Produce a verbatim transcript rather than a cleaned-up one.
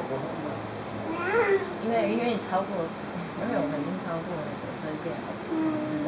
因为因为你超过，因为我们已经超过了，所以变好。